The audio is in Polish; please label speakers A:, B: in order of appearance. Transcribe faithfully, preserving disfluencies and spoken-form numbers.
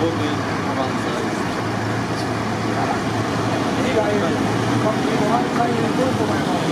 A: młody, awansa jest.
B: Kommt die Moral, kann ich den Turbo machen.